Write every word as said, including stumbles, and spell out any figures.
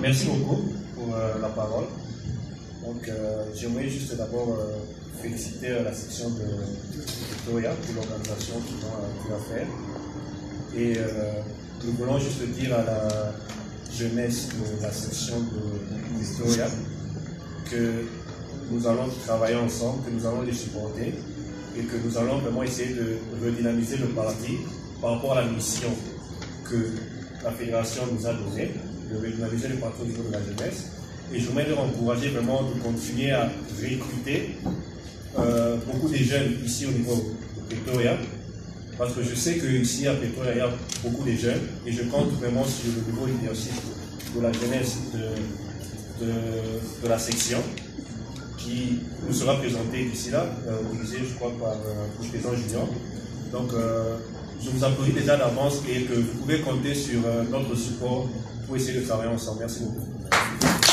merci beaucoup pour euh, la parole. Donc, euh, j'aimerais juste d'abord euh, féliciter euh, la section de Victoria pour l'organisation qu'ils ont pu euh, faire. Et euh, nous voulons juste dire à la jeunesse de la section de Victoria que nous allons travailler ensemble, que nous allons les supporter et que nous allons vraiment essayer de redynamiser le parti par rapport à la mission que la fédération nous a donnée, de redynamiser le parti au niveau de la jeunesse. Et je voudrais leur encourager vraiment de continuer à recruter euh, beaucoup de jeunes ici au niveau de Pretoria, parce que je sais qu'ici à Pretoria, il y a beaucoup de jeunes et je compte vraiment sur le nouveau leadership de la jeunesse de, de, de la section qui nous sera présenté d'ici là, euh, dirigé je crois par euh, le président Julien. Donc euh, je vous applaudis déjà d'avance et que vous pouvez compter sur euh, notre support pour essayer de travailler ensemble. Merci beaucoup.